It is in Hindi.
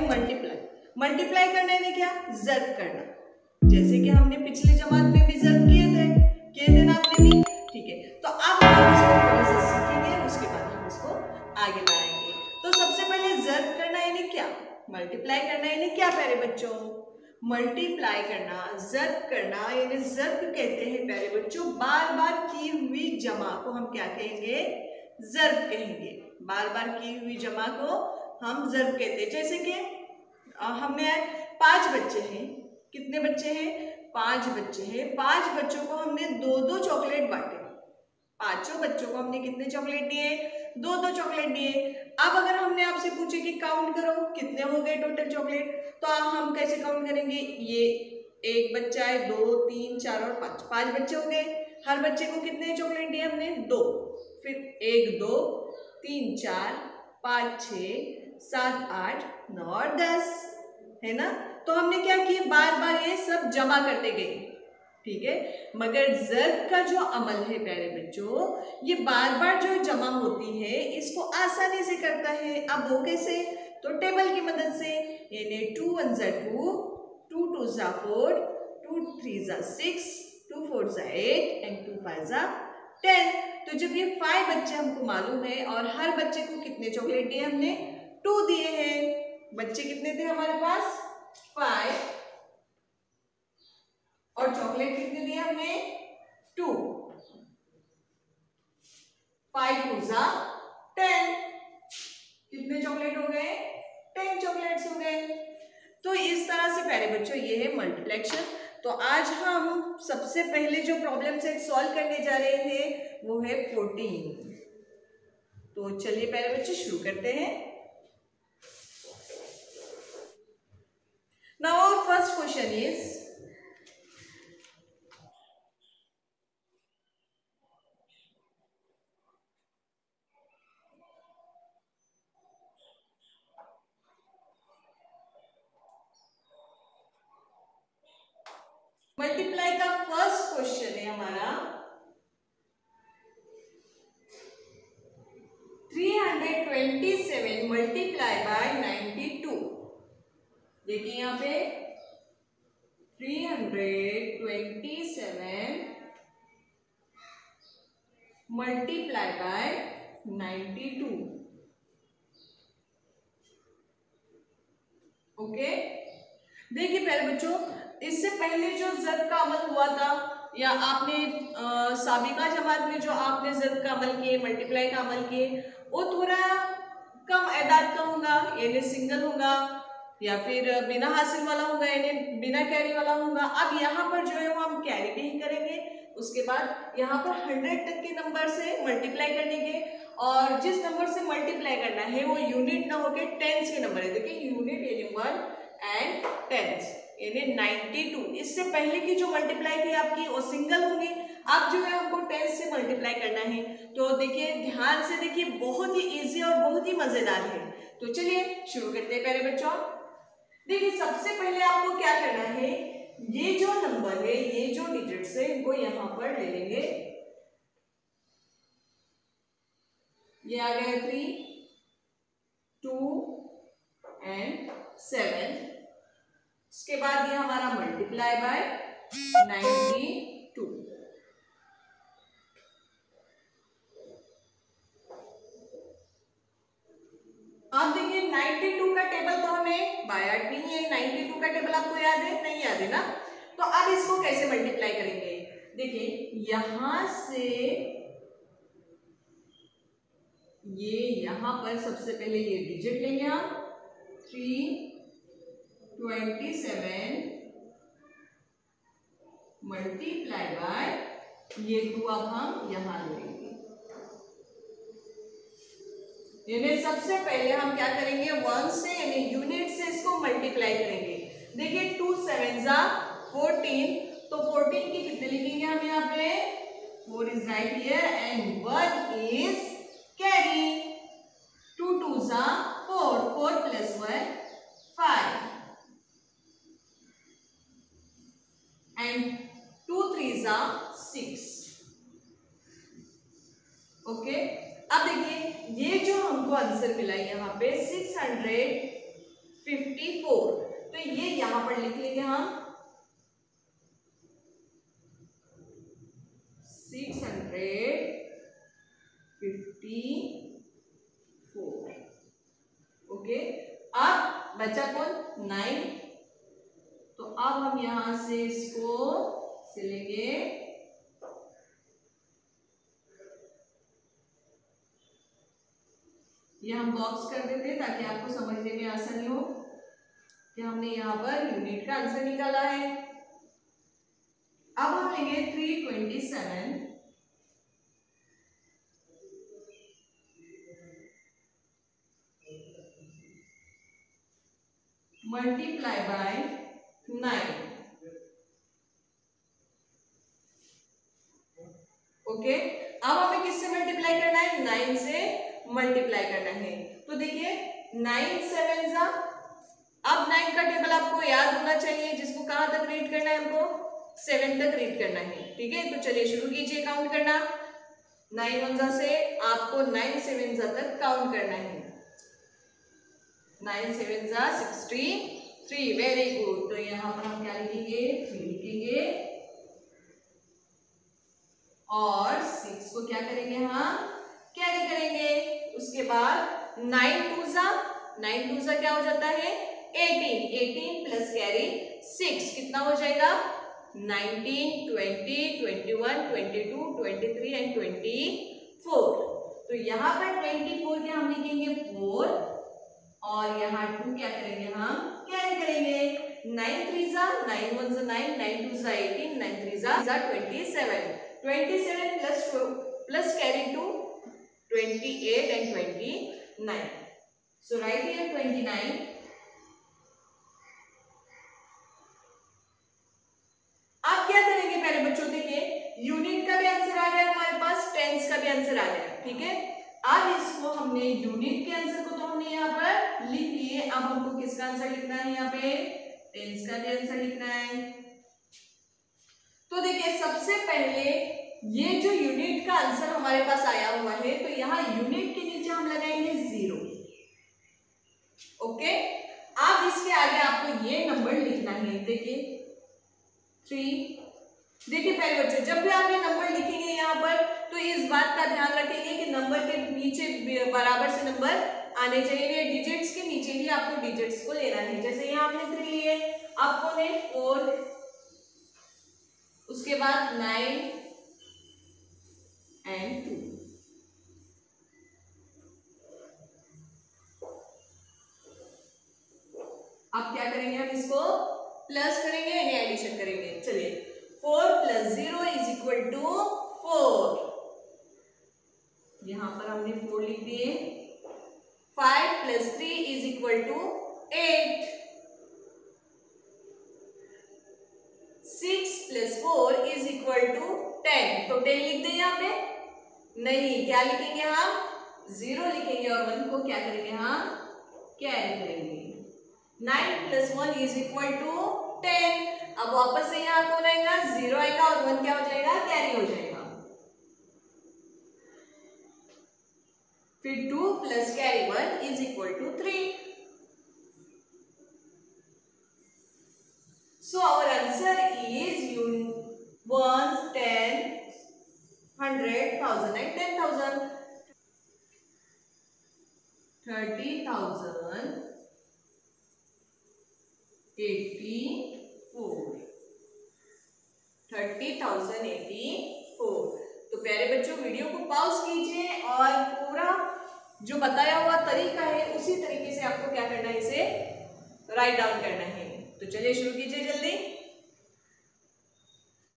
मल्टीप्लाई। मल्टीप्लाई करना यानी क्या? ज़र्ब करना, जैसे कि हमने पिछले जमात में भी ज़र्ब किए थे ना आपने भी, ठीक है। तो अब हम इसको थोड़ा सा सीखेंगे, उसके बाद हम इसको आगे बढ़ाएंगे। तो सबसे पहले ज़र्ब करना यानी क्या? मल्टीप्लाई करना यानी क्या प्यारे बच्चों? मल्टीप्लाई करना, ज़र्ब करना यानी ज़र्ब कहते हैं प्यारे बच्चों, बार बार की हुई जमा को हम क्या कहेंगे? ज़र्ब कहेंगे। बार बार की हुई जमा को हम ज़र्ब कहते हैं। जैसे कि हमने 5 बच्चे हैं, कितने बच्चे हैं? 5 बच्चे हैं। 5 बच्चों को हमने 2-2 चॉकलेट बांटे। 5 बच्चों को हमने कितने चॉकलेट दिए? 2-2 चॉकलेट दिए। अब अगर हमने आपसे पूछे कि काउंट करो कितने हो गए टोटल चॉकलेट, तो हम कैसे काउंट करेंगे? ये एक बच्चा है, 2, 3, 4 और 5, 5 बच्चे हो गए। हर बच्चे को कितने चॉकलेट दिए हमने? 2। फिर 1, 2, 3, 4, 5, 6, 7, 8, 9 और 10, है ना? तो हमने क्या किया? बार बार ये सब जमा करते गए, ठीक है। मगर ज़र्ब का जो अमल है प्यारे बच्चों, ये बार बार जो जमा होती है इसको आसानी से करता है। अब वो कैसे? तो टेबल की मदद से, यानी 2 1 ज़ा 2, 2 2 ज़ा 4, 2 3 ज़ा 6, 2 4 ज़ा 8 एंड 2 5 ज़ा 10। तो जब ये 5 बच्चे हमको मालूम है और हर बच्चे को कितने चॉकलेट दिए हमने? 2 दिए हैं। बच्चे कितने थे हमारे पास? 5, और चॉकलेट कितने दिए हमने? 2। 5 2 ज़ा 10, कितने चॉकलेट हो गए? 10 चॉकलेट्स हो गए। तो इस तरह से प्यारे बच्चों ये है मल्टीप्लिकेशन। तो आज हम सबसे पहले जो प्रॉब्लम सेट सॉल्व करने जा रहे हैं वो है 14। तो चलिए प्यारे बच्चों शुरू करते हैं। Now our first question is, multiply का फर्स्ट क्वेश्चन है हमारा 327 मल्टीप्लाई बाय 92। देखिए यहाँ पे 327 मल्टीप्लाई बाय 92। ओके, देखिए प्यारे बच्चों, इससे पहले जो ज़र्ब का अमल हुआ था, या आपने साबिका जमात में जो आपने ज़र्ब का अमल किए, मल्टीप्लाई का अमल किए, वो थोड़ा कम एदाद का होगा, यानी सिंगल होगा, या फिर बिना हासिल वाला होगा, यानी बिना कैरी वाला होगा। अब यहाँ पर जो है वो हम कैरी भी ही करेंगे। उसके बाद यहाँ पर 100 तक के नंबर से मल्टीप्लाई करने के, और जिस नंबर से मल्टीप्लाई करना है वो यूनिट ना होके टेंस के नंबर है। देखिए यूनिट यानी 1 एंड टेंस यानी 92। इससे पहले की जो मल्टीप्लाई थी आपकी वो सिंगल होंगी, अब जो है हमको टेंस से मल्टीप्लाई करना है। तो देखिए ध्यान से देखिए, बहुत ही इजी और बहुत ही मजेदार है। तो चलिए शुरू करते हैं प्यारे बच्चों। देखिए सबसे पहले आपको क्या करना है, ये जो नंबर है, ये जो डिजिट्स है, इनको यहां पर ले लेंगे। ये आ गया 3, 2 एंड 7। इसके बाद ये हमारा मल्टीप्लाई बाय 92। आप देखिए 92 का टेबल तो हमें बाय हार्ट नहीं है। 92 का टेबल आपको याद है? नहीं याद है ना? तो अब इसको कैसे मल्टीप्लाई करेंगे? देखिए यहां से ये यहां पर सबसे पहले ये डिजिट लेंगे हम 327 मल्टीप्लाई बाय ये 2 अब हम यहां लेंगे। यानी सबसे पहले हम क्या करेंगे, 1 से यानी यूनिट से इसको मल्टीप्लाई करेंगे। देखिए 2 7 ज़ा 14, तो 14 की कितने लिखेंगे हम यहाँ पे? 4 is right here and 1 is carry. 2 2 ज़ा 4, 4 प्लस 1 5 एंड 2 3 ज़ा 6। ओके, अब देखिए ये जो हमको आंसर मिला यहाँ पे 650 54। तो ये यहां पर लिख लेंगे हम 654। ओके, अब बचा कौन 9। तो अब हम यहां से इसको सिलेंगे, ये हम बॉक्स कर देते हैं ताकि आपको समझने में आसानी हो कि हमने यहाँ पर यूनिट का आंसर निकाला है। अब हम लेंगे 327 मल्टीप्लाई बाय 9। ओके, अब हमें किससे मल्टीप्लाई करना है, 9 से मल्टीप्लाई करना है। तो देखिए 9 7 जा, अब 9 का टेबल आपको याद होना चाहिए, जिसको कहां तक रीड करना है, हमको 7 तक रीड करना है। ठीक है, तो चलिए शुरू कीजिए काउंट करना। 9 1 जा से आपको 9 7 जा तक काउंट करना है। 9 7 जा 63। Very good. तो यहां पर हम क्या लिखेंगे, 3 लिखेंगे और 6 को क्या करेंगे, हम कैरी करेंगे। उसके बाद 9 2 जा क्या हो जाता है 18 प्लस कैरी 6 कितना हो जाएगा 19 20 21 22 23 एंड 24। तो यहाँ पर 24 के हम लिखेंगे 4 और यहाँ 2 क्या करेंगे, हम कैरी करेंगे। 9 3 जा 9 1 जा 9 9 2 जा 18 9 3 जा 27 plus carry 2 28 and 29। So right here 29। आप क्या करेंगे प्यारे बच्चों, देखिए यूनिट का भी आंसर आ गया हमारे पास, टेंस का भी आंसर आ गया। ठीक है, अब इसको हमने यूनिट के आंसर को तो हमने यहाँ पर लिख लिए, अब हमको किसका आंसर लिखना है, यहाँ पे टेंस का भी आंसर लिखना है। तो देखिए सबसे पहले ये जो यूनिट का आंसर हमारे पास आया हुआ है, तो यहाँ यूनिट के नीचे हम लगाएंगे 0। ओके, अब इसके आगे आपको ये नंबर लिखना है। देखिए 3। देखिए पहले बच्चों, जब भी आप ये नंबर लिखेंगे यहाँ पर, तो इस बात का ध्यान रखेंगे कि नंबर के नीचे बराबर से नंबर आने चाहिए, डिजिट्स के नीचे ही आपको डिजिट्स को लेना है। जैसे यहाँ आपने 3 लिए, आपको ने 4, उसके बाद 9 एंड 2। अब क्या करेंगे, हम इसको प्लस करेंगे यानी एडिशन करेंगे। चलिए 4 + 0 = 4। यहां पर हमने 4 लिख दिए। 5 + 3 = 8। 6 + 4 = 10। तो 10 लिख दें यहाँ पे, नहीं क्या लिखेंगे, हम 0 लिखेंगे और 1 को क्या करेंगे, हम कैरी करेंगे। 9 + 1 = 10। अब वापस से यहाँ कौन आएगा, 0 आएगा और 1 क्या हो जाएगा, कैरी हो जाएगा। फिर 2 + carry 1 = 3। So our answer is 1, 10, 100, 1000 and 10,000. 30,084। तो प्यारे बच्चों वीडियो को पॉज कीजिए और पूरा जो बताया हुआ तरीका है उसी तरीके से आपको क्या करना है, इसे राइट डाउन करना है। तो चलिए शुरू कीजिए जल्दी।